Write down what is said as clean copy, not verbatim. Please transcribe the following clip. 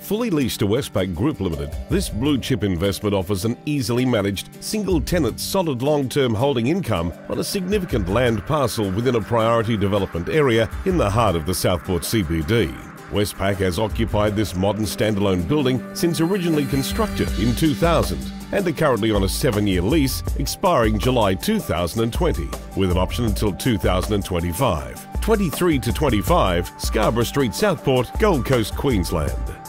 Fully leased to Westpac Group Limited, this blue-chip investment offers an easily managed, single-tenant, solid long-term holding income on a significant land parcel within a priority development area in the heart of the Southport CBD. Westpac has occupied this modern standalone building since originally constructed in 2000 and are currently on a 7-year lease expiring July 2020 with an option until 2025. 23 to 25 Scarborough Street, Southport, Gold Coast, Queensland.